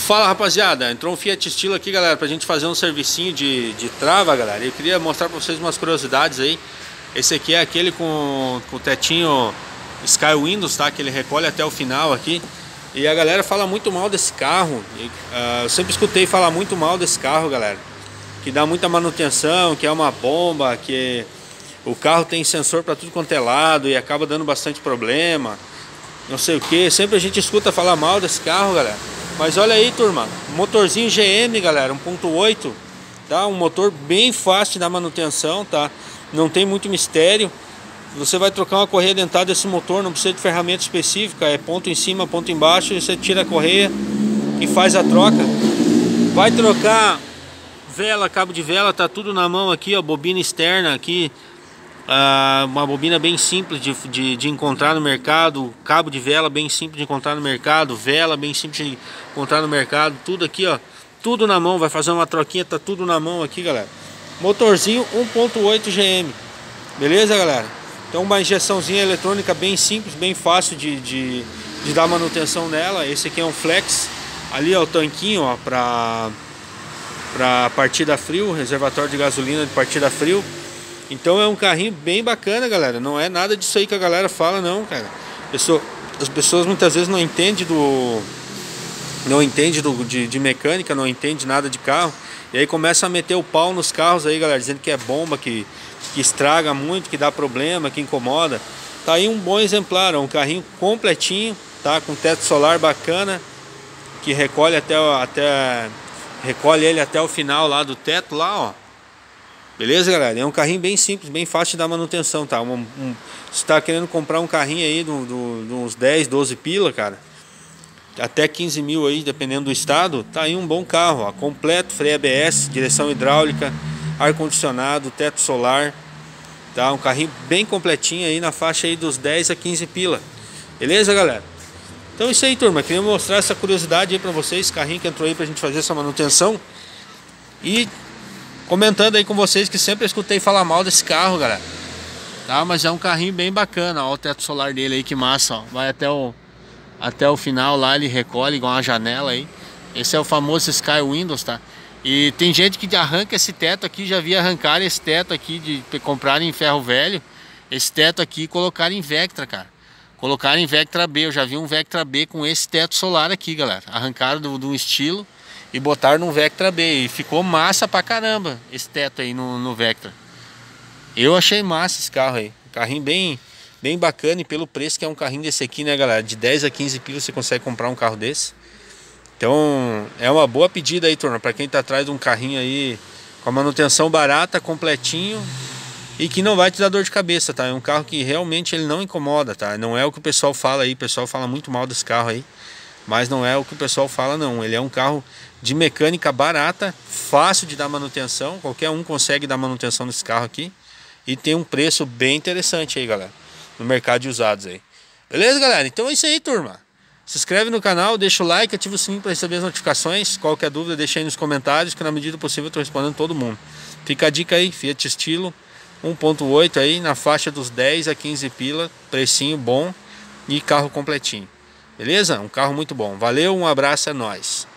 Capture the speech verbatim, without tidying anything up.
Fala, rapaziada, entrou um Fiat Stilo aqui, galera, pra gente fazer um servicinho de, de trava, galera. Eu queria mostrar pra vocês umas curiosidades aí. Esse aqui é aquele com, com o tetinho Sky Windows, tá? Que ele recolhe até o final aqui. E a galera fala muito mal desse carro. E, uh, eu sempre escutei falar muito mal desse carro, galera. Que dá muita manutenção, que é uma bomba, que o carro tem sensor pra tudo quanto é lado e acaba dando bastante problema. Não sei o que. Sempre a gente escuta falar mal desse carro, galera. Mas olha aí, turma, motorzinho G M, galera, um ponto oito, tá? Um motor bem fácil da manutenção, tá? Não tem muito mistério. Você vai trocar uma correia dentada desse motor, não precisa de ferramenta específica, é ponto em cima, ponto embaixo, e você tira a correia e faz a troca. Vai trocar vela, cabo de vela, tá tudo na mão aqui, ó, bobina externa aqui. Uh, uma bobina bem simples de, de, de encontrar no mercado, cabo de vela bem simples de encontrar no mercado, vela bem simples de encontrar no mercado, tudo aqui, ó, tudo na mão. Vai fazer uma troquinha, tá tudo na mão aqui, galera. Motorzinho um ponto oito G M, beleza, galera? Então uma injeçãozinha eletrônica bem simples, bem fácil de, de, de dar manutenção nela. Esse aqui é um flex, ali é o tanquinho, ó, para para partida frio, reservatório de gasolina de partida frio. Então é um carrinho bem bacana, galera. Não é nada disso aí que a galera fala, não, cara. Pessoa, as pessoas muitas vezes não entendem do não entende do, de, de mecânica, não entende nada de carro. E aí começa a meter o pau nos carros aí, galera, dizendo que é bomba, que, que estraga muito, que dá problema, que incomoda. Tá aí um bom exemplar, ó, um carrinho completinho, tá? Com teto solar bacana, que recolhe até, até recolhe ele até o final lá do teto lá, ó. Beleza, galera? É um carrinho bem simples, bem fácil de dar manutenção, tá? Um, um, se tá querendo comprar um carrinho aí de do, do, do uns dez, doze pila, cara, até quinze mil aí, dependendo do estado, tá aí um bom carro, ó, completo, freio A B S, direção hidráulica, ar-condicionado, teto solar, tá? Um carrinho bem completinho aí na faixa aí dos dez a quinze pila. Beleza, galera? Então é isso aí, turma. Queria mostrar essa curiosidade aí pra vocês, carrinho que entrou aí pra gente fazer essa manutenção. E comentando aí com vocês que sempre escutei falar mal desse carro, galera. Tá, mas é um carrinho bem bacana, ó, o teto solar dele aí, que massa, ó. Vai até o, até o final lá, ele recolhe igual uma janela aí. Esse é o famoso Sky Windows, tá? E tem gente que arranca esse teto aqui, já vi arrancar esse teto aqui, de comprar em ferro velho, esse teto aqui e colocar em Vectra, cara. Colocar em Vectra B, eu já vi um Vectra B com esse teto solar aqui, galera. Arrancaram do, do estilo e botaram no Vectra B, e ficou massa pra caramba esse teto aí no, no Vectra. Eu achei massa esse carro aí, um carrinho bem, bem bacana, e pelo preço que é um carrinho desse aqui, né, galera, de dez a quinze pila você consegue comprar um carro desse. Então é uma boa pedida aí, turma, pra quem tá atrás de um carrinho aí com a manutenção barata, completinho, e que não vai te dar dor de cabeça, tá? É um carro que realmente ele não incomoda, tá? Não é o que o pessoal fala aí, o pessoal fala muito mal desse carro aí, mas não é o que o pessoal fala, não. Ele é um carro de mecânica barata, fácil de dar manutenção, qualquer um consegue dar manutenção nesse carro aqui, e tem um preço bem interessante aí, galera, no mercado de usados aí. Beleza, galera? Então é isso aí, turma. Se inscreve no canal, deixa o like, ativa o sininho para receber as notificações. Qualquer dúvida deixa aí nos comentários, que na medida do possível eu tô respondendo todo mundo. Fica a dica aí, Fiat Stilo um ponto oito aí, na faixa dos dez a quinze pila, precinho bom e carro completinho. Beleza? Um carro muito bom. Valeu, um abraço, é nóis.